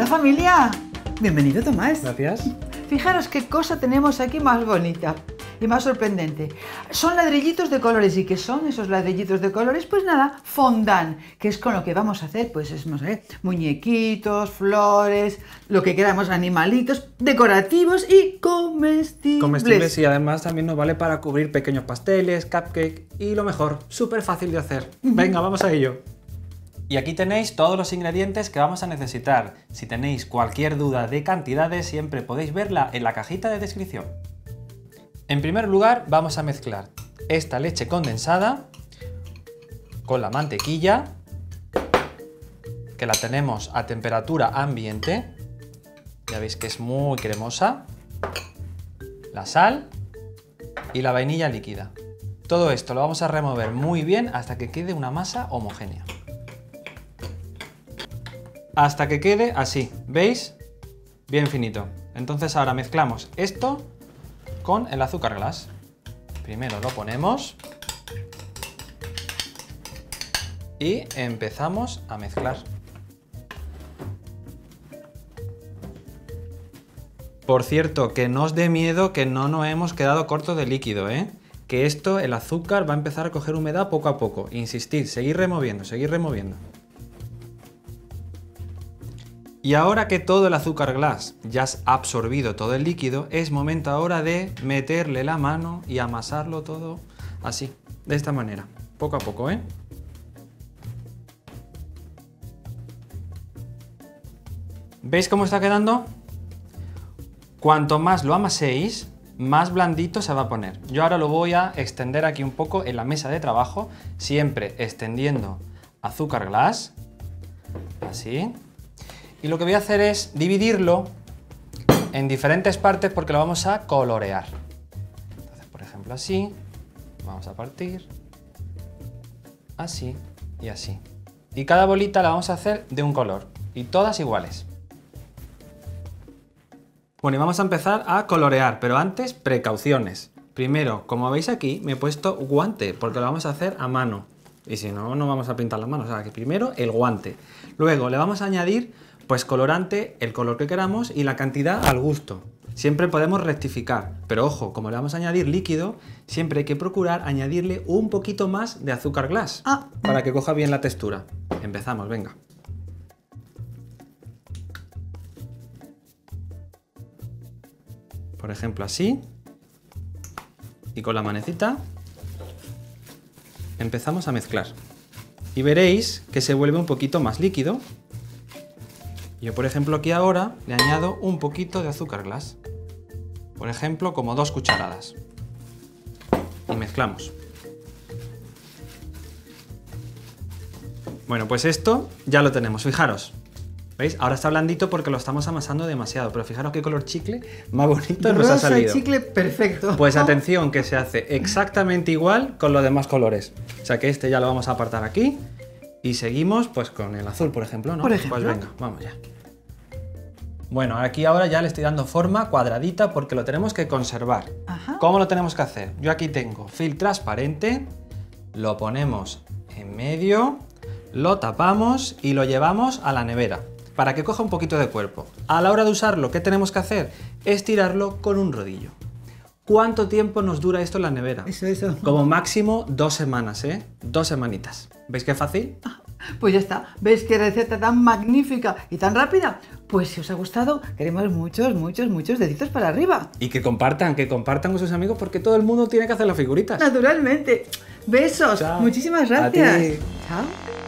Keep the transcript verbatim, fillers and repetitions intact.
Hola familia, bienvenido Tomás. Gracias. Fijaros qué cosa tenemos aquí más bonita y más sorprendente. Son ladrillitos de colores. ¿Y qué son esos ladrillitos de colores? Pues nada, fondant, que es con lo que vamos a hacer, pues es, no sé, muñequitos, flores, lo que queramos, animalitos, decorativos y comestibles. Comestibles y además también nos vale para cubrir pequeños pasteles, cupcake y lo mejor, súper fácil de hacer. Venga, vamos a ello. Y aquí tenéis todos los ingredientes que vamos a necesitar. Si tenéis cualquier duda de cantidades, siempre podéis verla en la cajita de descripción. En primer lugar, vamos a mezclar esta leche condensada con la mantequilla, que la tenemos a temperatura ambiente. Ya veis que es muy cremosa. La sal y la vainilla líquida. Todo esto lo vamos a remover muy bien hasta que quede una masa homogénea. Hasta que quede así, ¿veis? Bien finito. Entonces ahora mezclamos esto con el azúcar glass. Primero lo ponemos y empezamos a mezclar. Por cierto, que no os dé miedo que no nos hemos quedado cortos de líquido, ¿eh? Que esto, el azúcar, va a empezar a coger humedad poco a poco. Insistid, seguir removiendo, seguir removiendo. Y ahora que todo el azúcar glass ya ha absorbido todo el líquido, es momento ahora de meterle la mano y amasarlo todo así, de esta manera, poco a poco, ¿eh? ¿Veis cómo está quedando? Cuanto más lo amaséis, más blandito se va a poner. Yo ahora lo voy a extender aquí un poco en la mesa de trabajo, siempre extendiendo azúcar glass, así. Y lo que voy a hacer es dividirlo en diferentes partes porque lo vamos a colorear. Entonces, por ejemplo, así, vamos a partir, así y así. Y cada bolita la vamos a hacer de un color y todas iguales. Bueno, y vamos a empezar a colorear, pero antes, precauciones. Primero, como veis aquí, me he puesto guante porque lo vamos a hacer a mano. Y si no, no vamos a pintar las manos. O sea, que primero el guante. Luego le vamos a añadir pues colorante, el color que queramos y la cantidad al gusto. Siempre podemos rectificar, pero ojo, como le vamos a añadir líquido, siempre hay que procurar añadirle un poquito más de azúcar glass Ah. para que coja bien la textura. Empezamos, venga. Por ejemplo, así. Y con la manecita empezamos a mezclar. Y veréis que se vuelve un poquito más líquido. Yo, por ejemplo, aquí ahora le añado un poquito de azúcar glass. Por ejemplo, como dos cucharadas. Y mezclamos. Bueno, pues esto ya lo tenemos. Fijaros. ¿Veis? Ahora está blandito porque lo estamos amasando demasiado. Pero fijaros qué color chicle más bonito nos ha salido. Chicle perfecto. Pues atención, que se hace exactamente igual con los demás colores. O sea que este ya lo vamos a apartar aquí. Y seguimos pues con el azul, por ejemplo, ¿no? Por ejemplo. Pues venga, vamos ya. Bueno, aquí ahora ya le estoy dando forma cuadradita porque lo tenemos que conservar. Ajá. ¿Cómo lo tenemos que hacer? Yo aquí tengo film transparente, lo ponemos en medio, lo tapamos y lo llevamos a la nevera para que coja un poquito de cuerpo. A la hora de usarlo, ¿qué tenemos que hacer? Estirarlo con un rodillo. ¿Cuánto tiempo nos dura esto en la nevera? Eso, eso. Como máximo dos semanas, ¿eh? Dos semanitas. ¿Veis qué fácil? Pues ya está. ¿Veis qué receta tan magnífica y tan rápida? Pues si os ha gustado, queremos muchos, muchos, muchos deditos para arriba. Y que compartan, que compartan con sus amigos porque todo el mundo tiene que hacer las figuritas. Naturalmente. Besos. Chao. Muchísimas A gracias. ti. Chao.